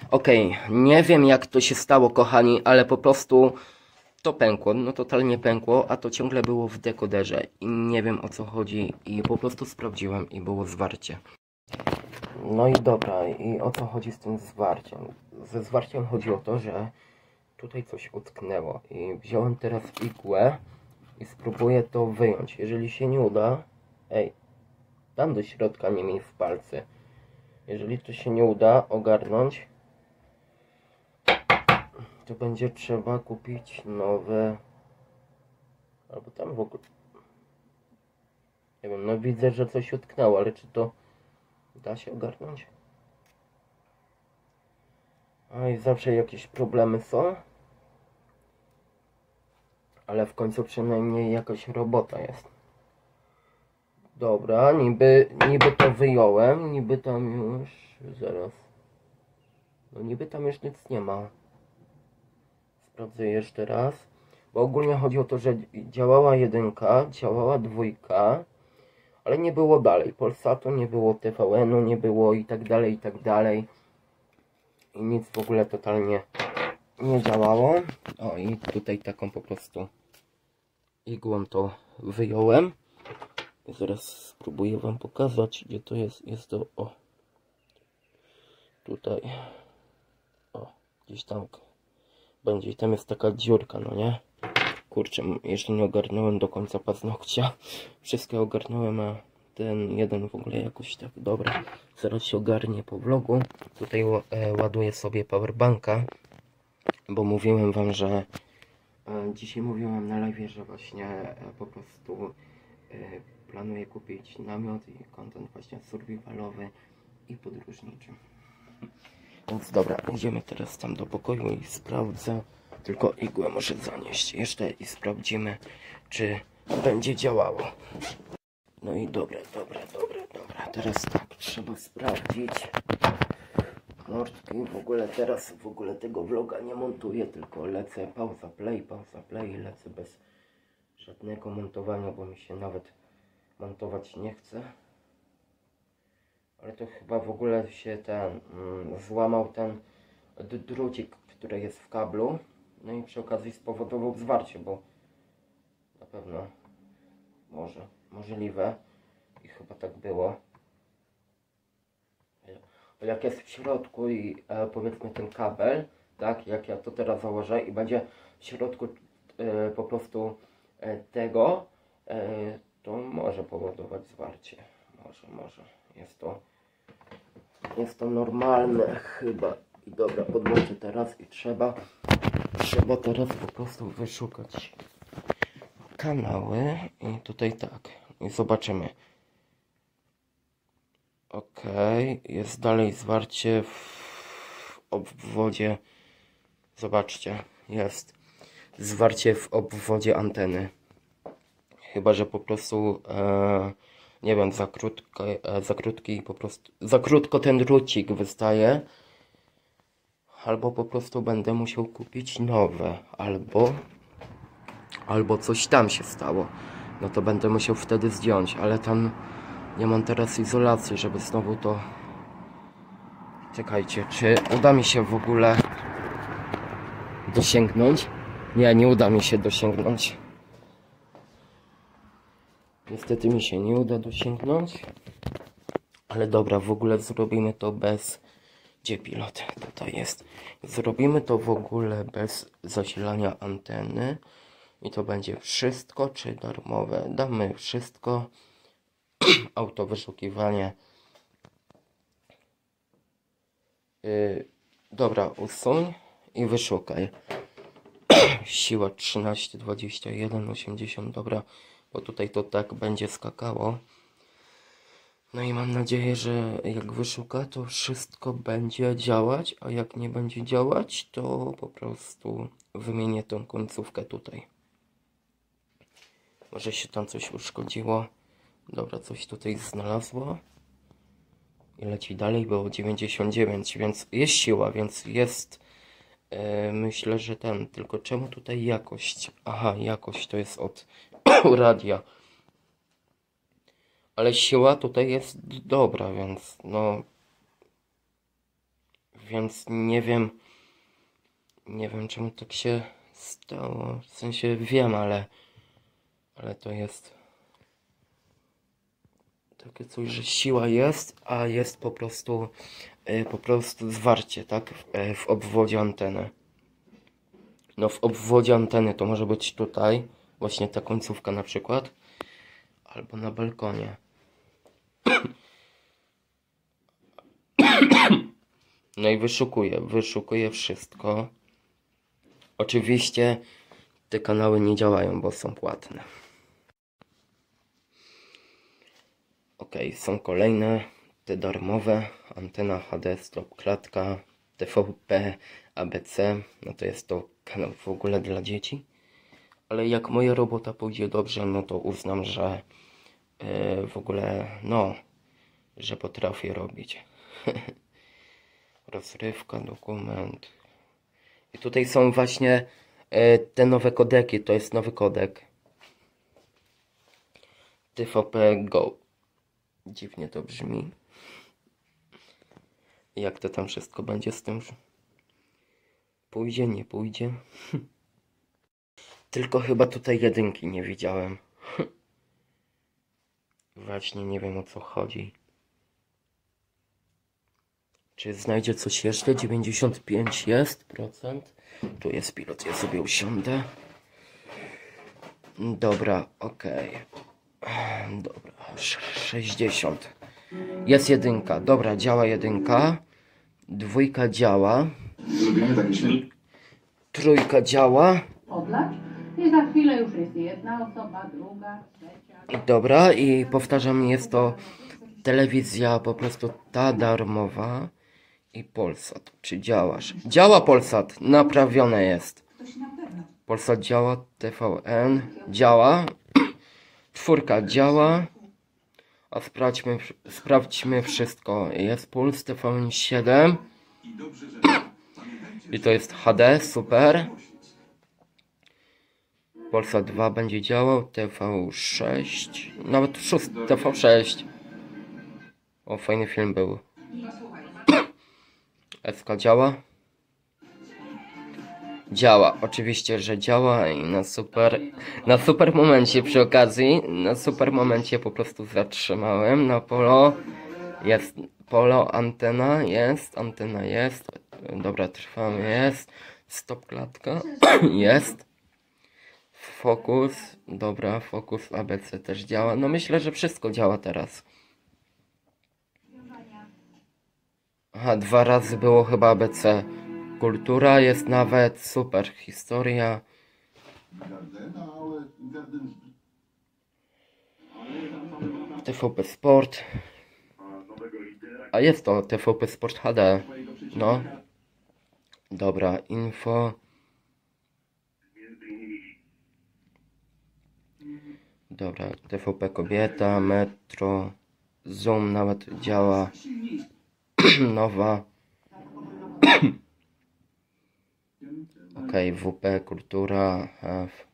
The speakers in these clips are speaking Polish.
Okej, nie wiem jak to się stało, kochani, ale po prostu to pękło, no totalnie pękło, a to ciągle było w dekoderze i nie wiem o co chodzi i po prostu sprawdziłem i było zwarcie. No i dobra, i o co chodzi z tym zwarciem? Ze zwarciem chodzi o to, że tutaj coś utknęło i wziąłem teraz igłę i spróbuję to wyjąć. Jeżeli się nie uda, tam do środka nie miej w palcy. Jeżeli to się nie uda ogarnąć, to będzie trzeba kupić nowe, albo tam w ogóle, nie wiem, no widzę, że coś utknęło, ale czy to da się ogarnąć? A i zawsze jakieś problemy są, ale w końcu przynajmniej jakaś robota jest. Dobra, niby to wyjąłem, niby tam już, zaraz, no niby tam już nic nie ma. Sprawdzę jeszcze raz, bo ogólnie chodzi o to, że działała jedynka, działała dwójka, ale nie było dalej Polsatu, nie było TVN-u, nie było i tak dalej, i tak dalej. I nic w ogóle totalnie nie działało. O, i tutaj taką po prostu igłą to wyjąłem. I zaraz spróbuję wam pokazać, gdzie to jest. Jest to, o, tutaj, o, gdzieś tam będzie i tam jest taka dziurka, no nie? Kurczę, jeszcze nie ogarnąłem do końca paznokcia. Wszystkie ogarnąłem, a ten jeden w ogóle jakoś tak. Dobra, zaraz się ogarnie po vlogu. Tutaj ładuję sobie powerbanka, bo mówiłem wam, że dzisiaj mówiłem na live, że właśnie po prostu planuję kupić namiot i content właśnie survivalowy i podróżniczy. Więc dobra, idziemy teraz tam do pokoju i sprawdzę. Tylko igłę muszę zanieść jeszcze i sprawdzimy, czy będzie działało. No i dobra. Teraz tak, trzeba sprawdzić. Mordki, w ogóle tego vloga nie montuję, tylko lecę pauza play i lecę bez żadnego montowania, bo mi się nawet montować nie chce. Ale to chyba w ogóle się złamał ten drucik, który jest w kablu. No i przy okazji spowodował zwarcie, bo na pewno możliwe i chyba tak było. Jak jest w środku i powiedzmy ten kabel, tak, jak ja to teraz założę i będzie w środku po prostu tego, to może powodować zwarcie. Może. Jest to normalne chyba. I dobra, podłączę teraz i trzeba teraz po prostu wyszukać kanały i tutaj tak i zobaczymy. Okej, jest dalej zwarcie w obwodzie. Zobaczcie, jest zwarcie w obwodzie anteny. Chyba że po prostu nie wiem, za krótki po prostu za krótko ten drucik wystaje. Albo po prostu będę musiał kupić nowe, albo coś tam się stało. No to będę musiał wtedy zdjąć, ale tam nie mam teraz izolacji, żeby znowu to... Czekajcie, czy uda mi się w ogóle dosięgnąć? Nie uda mi się dosięgnąć. Niestety mi się nie uda dosięgnąć. Ale dobra, w ogóle zrobimy to bez... Gdzie pilot? Tutaj jest. Zrobimy to w ogóle bez zasilania anteny. I to będzie wszystko, czy darmowe. Damy wszystko. Auto wyszukiwanie. Dobra, usuń i wyszukaj. Siła 13, 21, 80. Dobra, bo tutaj to tak będzie skakało. No i mam nadzieję, że jak wyszuka, to wszystko będzie działać, a jak nie będzie działać, to po prostu wymienię tą końcówkę tutaj. Może się tam coś uszkodziło. Dobra, coś tutaj znalazło. I leci dalej, było 99, więc jest siła, więc jest... myślę, że tylko czemu tutaj jakość? Aha, jakość to jest od radia. Ale siła tutaj jest dobra, więc no... Więc nie wiem czemu tak się stało. W sensie wiem, ale to jest takie coś, że siła jest, a jest po prostu zwarcie, tak? W obwodzie anteny. No w obwodzie anteny to może być tutaj, właśnie ta końcówka na przykład, albo na balkonie. No i wyszukuję wszystko. Oczywiście te kanały nie działają, bo są płatne. Ok, są kolejne, te darmowe, antena HD, stop klatka, TVP, ABC, no to jest to kanał w ogóle dla dzieci. Ale jak moja robota pójdzie dobrze, no to uznam, że w ogóle, no, że potrafię robić. Rozrywka, dokument. I tutaj są właśnie te nowe kodeki, to jest nowy kodek. TVP Go. Dziwnie to brzmi. Jak to tam wszystko będzie z tym? Pójdzie, nie pójdzie? Tylko chyba tutaj jedynki nie widziałem. Właśnie nie wiem, o co chodzi. Czy znajdzie coś jeszcze? 95 jest procent. Tu jest pilot, ja sobie usiądę. Dobra, okej. Dobra, 60. Jest jedynka. Dobra, działa jedynka. Dwójka działa. Trójka działa. Odlać i za chwilę już jest jedna osoba, druga, trzecia. Dobra, i powtarzam, jest to telewizja po prostu ta darmowa i Polsat. Czy działasz? Działa Polsat, naprawione jest. Polsat działa, TVN działa, czwórka działa, a sprawdźmy wszystko. Jest Puls, TVN 7 i to jest HD, super. Polsat 2 będzie działał, TV6, nawet 6, TV6. O, fajny film był. SK działa? Działa, oczywiście, że działa i na super momencie przy okazji, na super momencie po prostu zatrzymałem na Polo. Jest Polo, antena jest. Dobra, trwamy, jest. Stop klatka, jest. Fokus, dobra, fokus ABC też działa. No myślę, że wszystko działa teraz. Aha, 2 razy było chyba ABC. Kultura jest nawet, super, historia. TVP Sport. A jest to TVP Sport HD. No. Dobra, info. Dobra, TVP Kobieta, Metro, Zoom nawet działa. Nowa. Ok, WP, Kultura, F.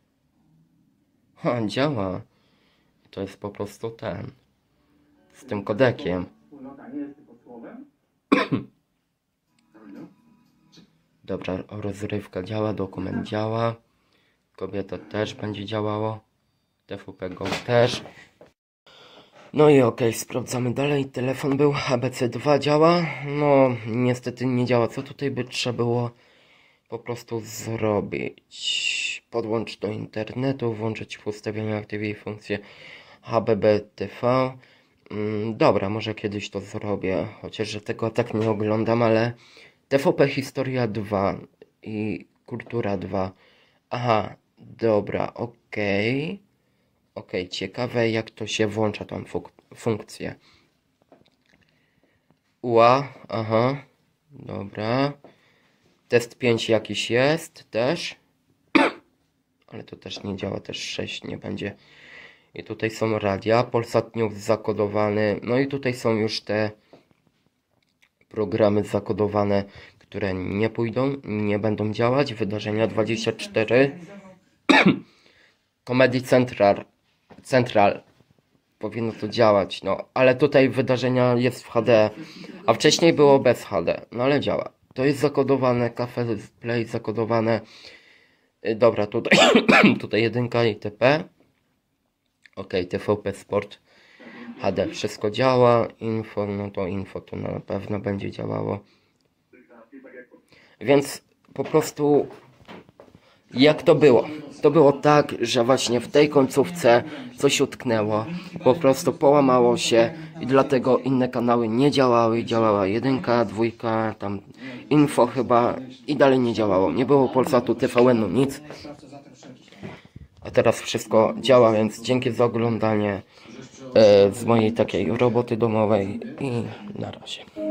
Ha, działa. To jest po prostu ten. Z tym kodekiem. Dobra, rozrywka działa, dokument działa. Kobieta też będzie działało. TVP Go też. No i okej, sprawdzamy dalej. Telefon był, ABC2 działa. No, niestety nie działa. Co tutaj by trzeba było po prostu zrobić? Podłącz do internetu, włączyć w ustawieniach TV funkcję HBBTV. Dobra, może kiedyś to zrobię. Chociaż, że tego tak nie oglądam, ale TVP Historia 2 i Kultura 2. Aha, dobra, okej. Okej, ciekawe jak to się włącza tą funkcję. UA, aha, dobra. Test 5 jakiś jest też. Ale to też nie działa, też 6 nie będzie. I tutaj są radia, Polsat News zakodowany. No i tutaj są już te programy zakodowane, które nie pójdą, nie będą działać. Wydarzenia 24. Comedy Central. powinno to działać, no. Ale tutaj wydarzenia jest w HD, a wcześniej było bez HD, no ale działa. To jest zakodowane, Cafe Play zakodowane. Dobra, tutaj, tutaj 1 ITP. Ok, TVP Sport HD, wszystko działa. Info, no to info to na pewno będzie działało. Więc po prostu jak to było? To było tak, że właśnie w tej końcówce coś utknęło, po prostu połamało się i dlatego inne kanały nie działały. Działała 1, 2, tam info chyba i dalej nie działało. Nie było Polsatu, TVN-u, nic. A teraz wszystko działa, więc dzięki za oglądanie z mojej takiej roboty domowej i na razie.